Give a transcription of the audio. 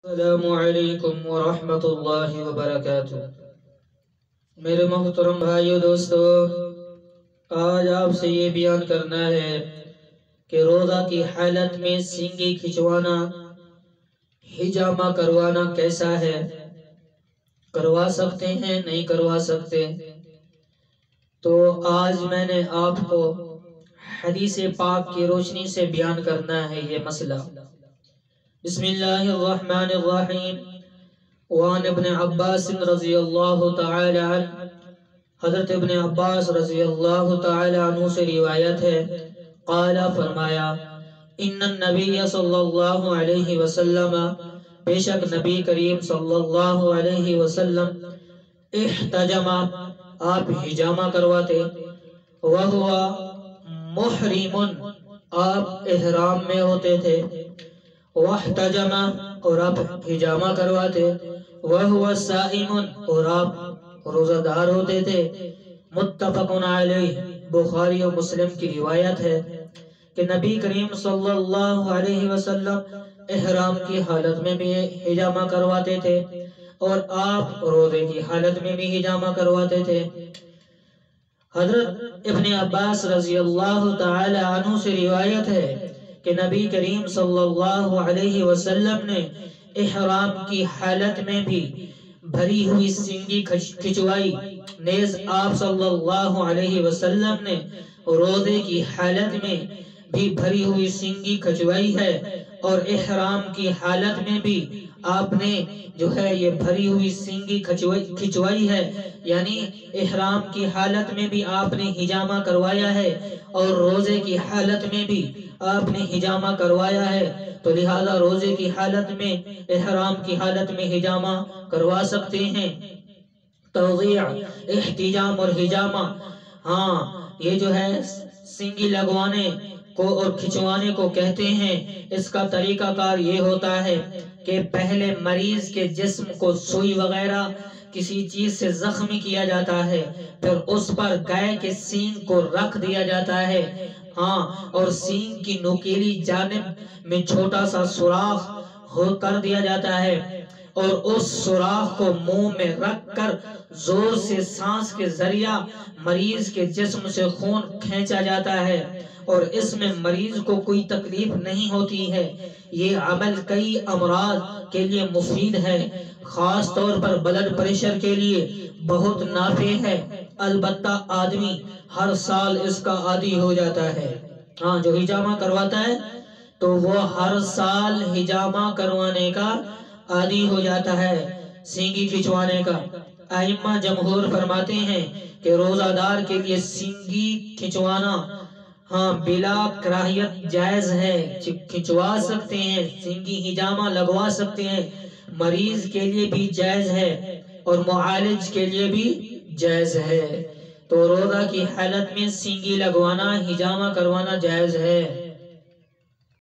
السلام علیکم ورحمۃ اللہ وبرکاتہ۔ میرے محترم بھائیو دوستو، آج آپ سے یہ بیان کرنا ہے کہ روزہ کی حالت میں سینگی کھچوانا، حجامہ کروانا کیسا ہے؟ کروا سکتے ہیں نہیں کروا سکتے؟ تو آج میں نے آپ کو حدیث پاک کی روشنی سے بیان کرنا ہے یہ مسئلہ۔ بسم اللہ الرحمن الرحیم۔ وعن ابن عباس رضی اللہ تعالی عنہ، حضرت ابن عباس رضی اللہ تعالی عنہ سے روایت ہے، قال فرمایا، ان النبی صلی اللہ علیہ وسلم، بے شک نبی کریم صلی اللہ علیہ وسلم، احتجم، آپ حجامہ کرواتے، وہو محرم، آپ احرام میں ہوتے تھے، واحتجم، اور آپ حجامہ کرواتے، وہو صائم، اور آپ روزہ دار ہوتے تھے۔ متفق علیہ، بخاری و مسلم کی روایت ہے کہ نبی کریم صلی اللہ علیہ وسلم احرام کی حالت میں بھی حجامہ کرواتے تھے اور آپ روزے کی حالت میں بھی حجامہ کرواتے تھے۔ حضرت ابن عباس رضی اللہ تعالی عنہ سے روایت ہے کہ نبی کریم صلی اللہ علیہ وسلم نے احرام کی حالت میں بھی بھری ہوئی سینگی کھچوائی، نیز آپ صلی اللہ علیہ وسلم نے روزے کی حالت میں بھی بھری ہوئی سینگی کھچوائی ہے، اور احرام کی حالت میں بھی آپ نے جو ہے یہ بھری ہوئی سینگی کھچوائی ہے، یعنی احرام کی حالت میں بھی آپ نے حجامہ کروایا ہے اور روزے کی حالت میں بھی آپ نے حجامہ کروایا ہے، تو لہذا روزے کی حالت میں، احرام کی حالت میں حجامہ کروا سکتے ہیں۔ توضیع، احتجام اور حجامہ، ہاں یہ جو ہے سینگی لگوانے کو اور کھچوانے کو کہتے ہیں۔ اس کا طریقہ کار یہ ہوتا ہے کہ پہلے مریض کے جسم کو سوئی وغیرہ کسی چیز سے زخمی کیا جاتا ہے، پھر اس پر گائے کے سینگ کو رکھ دیا جاتا ہے، ہاں، اور سینگ کی نوکیلی جانب میں چھوٹا سا سوراخ کر دیا جاتا ہے، اور اس سوراخ کو منہ میں رکھ کر زور سے سانس کے ذریعہ مریض کے جسم سے خون کھینچا جاتا ہے، اور اس میں مریض کو کوئی تکلیف نہیں ہوتی ہے۔ یہ عمل کئی امراض کے لیے مفید ہے، خاص طور پر بلڈ پریشر کے لیے بہت نافع ہے، البتہ آدمی ہر سال اس کا عادی ہو جاتا ہے۔ ہاں، جو حجامہ کرواتا ہے تو وہ ہر سال حجامہ کروانے کا عادی ہو جاتا ہے، سینگی کھچوانے کا۔ ائمہ جمہور فرماتے ہیں کہ روزہ دار کے لیے سینگی کھچوانا ہاں بلا کراہیت جائز ہے، کھچوا سکتے ہیں، سینگی حجامہ لگوا سکتے ہیں، مریض کے لیے بھی جائز ہے اور معالج کے لیے بھی جائز ہے۔ تو روزہ کی حالت میں سینگی لگوانا، حجامہ کروانا جائز ہے۔